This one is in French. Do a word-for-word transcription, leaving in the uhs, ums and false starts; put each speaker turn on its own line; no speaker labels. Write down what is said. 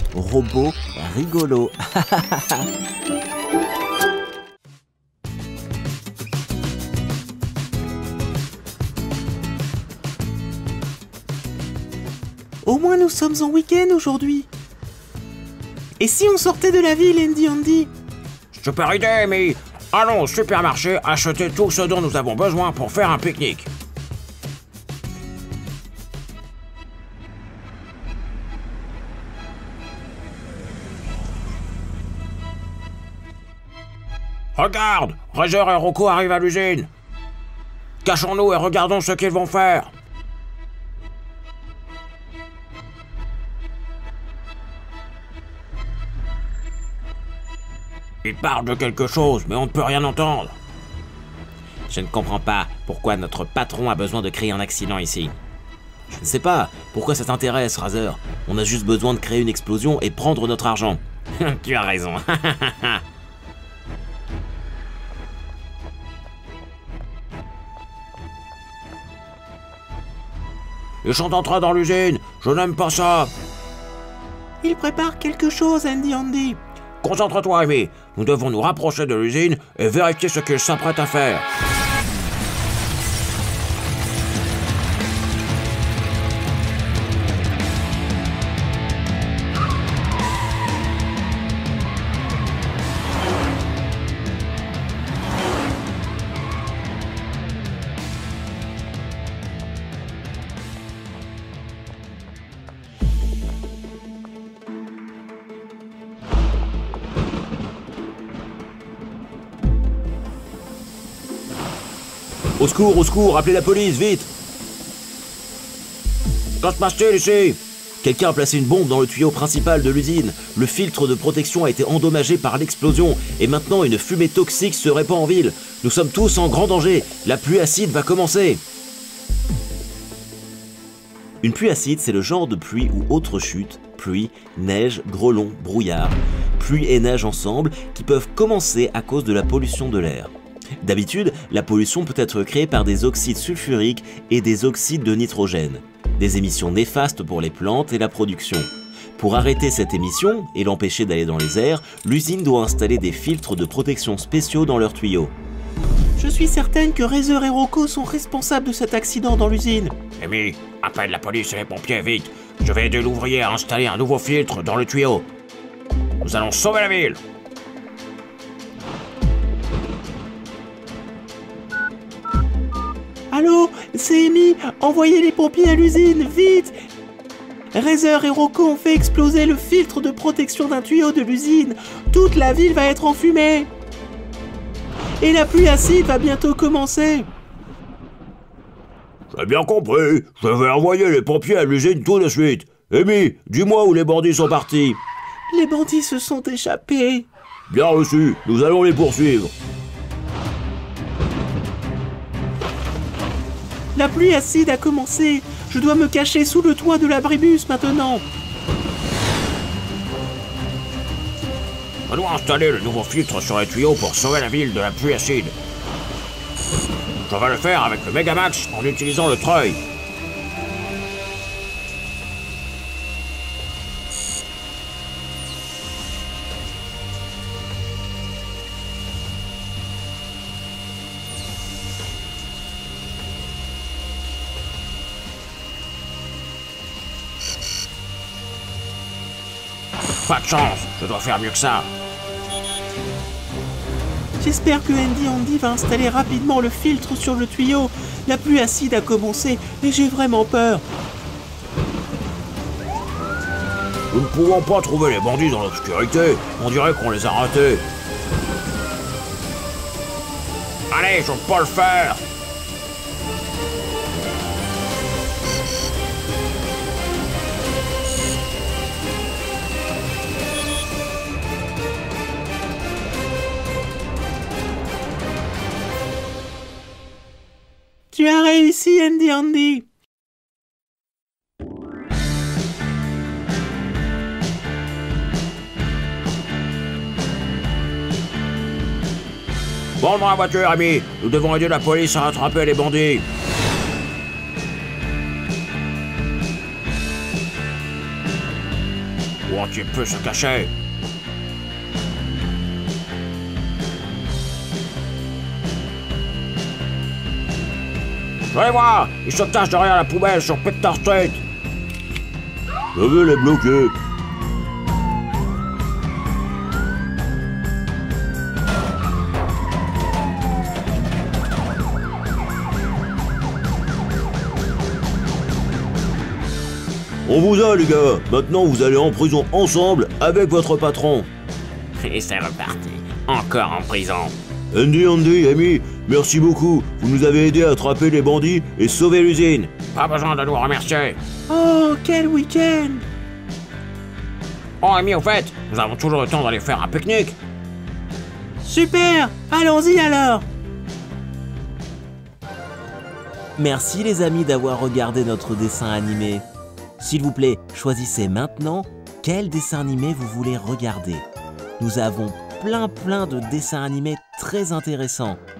robot rigolo.
Au moins nous sommes en week-end aujourd'hui. Et si on sortait de la ville, Andy Andy?
Super idée, Amy. Allons au supermarché acheter tout ce dont nous avons besoin pour faire un pique-nique. Regarde, Razor et Rocco arrivent à l'usine. Cachons-nous et regardons ce qu'ils vont faire. Ils parlent de quelque chose, mais on ne peut rien entendre.
Je ne comprends pas pourquoi notre patron a besoin de créer un accident ici. Je ne sais pas pourquoi ça t'intéresse, Razor. On a juste besoin de créer une explosion et prendre notre argent. Tu as raison.
Ils sont entrés dans l'usine. Je n'aime pas ça.
Il prépare quelque chose, Andy Andy.
Concentre-toi, Amy. Nous devons nous rapprocher de l'usine et vérifier ce qu'ils s'apprêtent à faire.
Au secours, au secours, appelez la police, vite!
Qu'en se passe-t-il ici?
Quelqu'un a placé une bombe dans le tuyau principal de l'usine. Le filtre de protection a été endommagé par l'explosion et maintenant une fumée toxique se répand en ville. Nous sommes tous en grand danger. La pluie acide va commencer. Une pluie acide, c'est le genre de pluie ou autre chute, pluie, neige, grêlons, brouillard, pluie et neige ensemble qui peuvent commencer à cause de la pollution de l'air. D'habitude, la pollution peut être créée par des oxydes sulfuriques et des oxydes de nitrogène, des émissions néfastes pour les plantes et la production. Pour arrêter cette émission et l'empêcher d'aller dans les airs, l'usine doit installer des filtres de protection spéciaux dans leurs tuyaux.
Je suis certaine que Razor et Rocco sont responsables de cet accident dans l'usine.
Amy, appelle la police et les pompiers, vite. Je vais aider l'ouvrier à installer un nouveau filtre dans le tuyau. Nous allons sauver la ville.
Allô, c'est Amy. Envoyez les pompiers à l'usine, vite. Razor et Rocco ont fait exploser le filtre de protection d'un tuyau de l'usine. Toute la ville va être en fumée. Et la pluie acide va bientôt commencer.
J'ai bien compris. Je vais envoyer les pompiers à l'usine tout de suite. Amy, dis-moi où les bandits sont partis.
Les bandits se sont échappés.
Bien reçu, nous allons les poursuivre.
La pluie acide a commencé. Je dois me cacher sous le toit de l'abribus maintenant.
On doit installer le nouveau filtre sur les tuyaux pour sauver la ville de la pluie acide. Je vais le faire avec le Megamax en utilisant le treuil. Pas de chance, je dois faire mieux que ça.
J'espère que Andy Andy va installer rapidement le filtre sur le tuyau. La pluie acide a commencé et j'ai vraiment peur.
Nous ne pouvons pas trouver les bandits dans l'obscurité. On dirait qu'on les a ratés. Allez, je peux pas le faire.
Tu as réussi, Andy Andy.
Bon, dans la voiture, Amy. Nous devons aider la police à rattraper les bandits. où Entier peut se cacher. Je vais voir, il se cache derrière la poubelle sur Peter Street.
Je vais les bloquer. On vous a, les gars. Maintenant, vous allez en prison ensemble avec votre patron.
Et c'est reparti, encore en prison.
Andy, Andy, Amy, merci beaucoup. Vous nous avez aidé à attraper les bandits et sauver l'usine.
Pas besoin de nous remercier.
Oh, quel week-end!
Oh Amy, au fait, nous avons toujours le temps d'aller faire un pique-nique.
Super! Allons-y alors!
Merci les amis d'avoir regardé notre dessin animé. S'il vous plaît, choisissez maintenant quel dessin animé vous voulez regarder. Nous avons plein plein de dessins animés très intéressants.